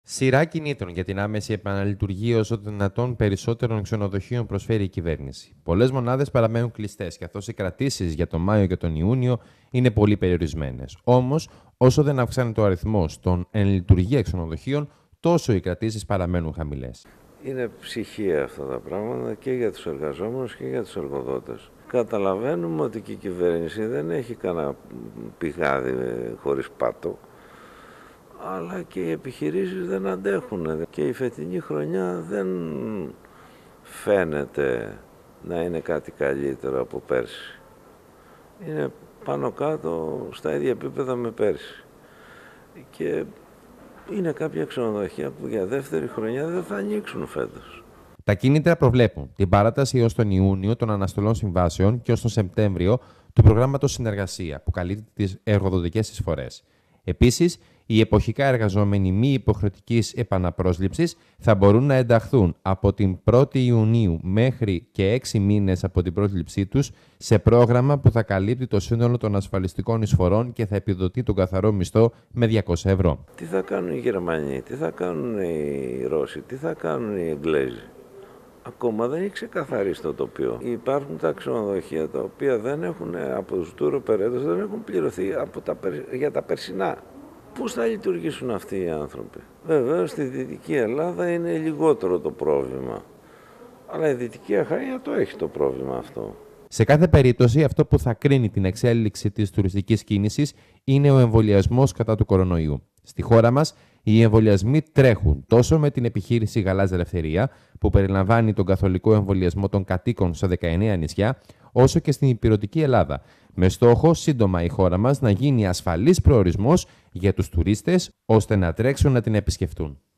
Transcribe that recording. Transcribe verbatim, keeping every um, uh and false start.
Σειρά κινήτρων για την άμεση επαναλειτουργία όσο το δυνατόν περισσότερων ξενοδοχείων προσφέρει η κυβέρνηση. Πολλές μονάδες παραμένουν κλειστές, καθώς οι κρατήσεις για τον Μάιο και τον Ιούνιο είναι πολύ περιορισμένες. Όμως, όσο δεν αυξάνεται ο αριθμός των εν λειτουργία ξενοδοχείων, τόσο οι κρατήσεις παραμένουν χαμηλές. Είναι ψυχία αυτά τα πράγματα και για τους εργαζόμενους και για τους εργοδότες. Καταλαβαίνουμε ότι και η κυβέρνηση δεν έχει κανένα πηγάδι χωρίς πάτο, αλλά και οι επιχειρήσεις δεν αντέχουν και η φετινή χρονιά δεν φαίνεται να είναι κάτι καλύτερο από πέρσι. Είναι πάνω κάτω στα ίδια επίπεδα με πέρσι. Και είναι κάποια ξενοδοχεία που για δεύτερη χρονιά δεν θα ανοίξουν φέτος. Τα κίνητρα προβλέπουν την παράταση έως τον Ιούνιο των αναστολών συμβάσεων και ως τον Σεπτέμβριο του προγράμματος Συνεργασία, που καλύπτει τις εργοδοτικές εισφορές. Επίσης, οι εποχικά εργαζόμενοι μη υποχρεωτικής επαναπρόσληψης θα μπορούν να ενταχθούν από την πρώτη Ιουνίου μέχρι και έξι μήνες από την πρόσληψή τους σε πρόγραμμα που θα καλύπτει το σύνολο των ασφαλιστικών εισφορών και θα επιδοτεί τον καθαρό μισθό με διακόσια ευρώ. Τι θα κάνουν οι Γερμανοί, τι θα κάνουν οι Ρώσοι, τι θα κάνουν οι Εγγλέζοι. Ακόμα δεν έχει ξεκαθαρίσει το τοπίο. Υπάρχουν τα ξενοδοχεία τα οποία δεν έχουν, από τους tour operators δεν έχουν πληρωθεί από τα, για τα περσινά. Πώς θα λειτουργήσουν αυτοί οι άνθρωποι? Βεβαίως στη Δυτική Ελλάδα είναι λιγότερο το πρόβλημα. Αλλά η Δυτική Αχαΐα το έχει το πρόβλημα αυτό. Σε κάθε περίπτωση, αυτό που θα κρίνει την εξέλιξη της τουριστικής κίνησης είναι ο εμβολιασμός κατά του κορονοϊού. Στη χώρα μας, οι εμβολιασμοί τρέχουν τόσο με την επιχείρηση Γαλάζια Ελευθερία, που περιλαμβάνει τον καθολικό εμβολιασμό των κατοίκων σε δεκαεννέα νησιά, όσο και στην ηπειρωτική Ελλάδα, με στόχο σύντομα η χώρα μας να γίνει ασφαλής προορισμός για τους τουρίστες, ώστε να τρέξουν να την επισκεφτούν.